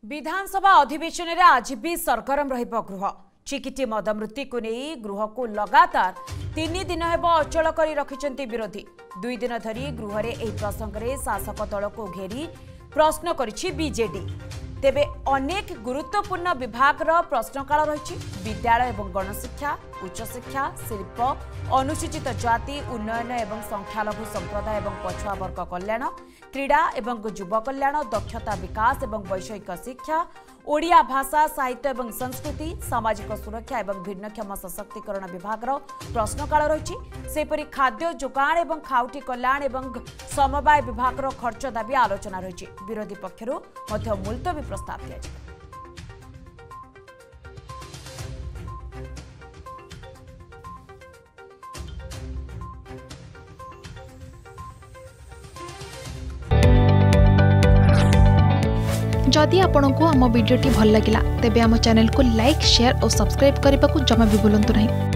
विधानसभा अधिवेशन में आज भी सरगरम गृह चिकिटी मदमृत्यु को नहीं गृह को लगातार 3 दिन हेब अचल कर रखिंट विरोधी 2 दिन धरी गृह में यह प्रसंग में शासक दल को घेरी प्रश्न करिछि बीजेडी। तेबे अनेक गुरुत्वपूर्ण विभाग प्रश्नकाल रही विद्यालय एवं गणशिक्षा उच्चशिक्षा शिल्प अनुसूचित जाति उन्नयन एवं संख्यालघु संप्रदाय एवं पछुआ वर्ग कल्याण क्रीड़ा एवं युव कल्याण दक्षता विकास एवं वैषयिक शिक्षा ओडिया भाषा साहित्य एवं संस्कृति सामाजिक सुरक्षा एवं भिन्नक्षम सशक्तिकरण विभाग प्रश्नकाल रही सेपरि खाद्य जोगाण एवं खाउटी कल्याण एवं समवाय विभाग खर्च दाबी आलोचना रही विरोधी पक्षरु मध्य मुलतवी प्रस्ताव दिया। जदि आपंक आम भिडी भल लगा तेब आम चैनल को लाइक शेयर और सब्सक्राइब करने को जमा भी भूलु नहीं।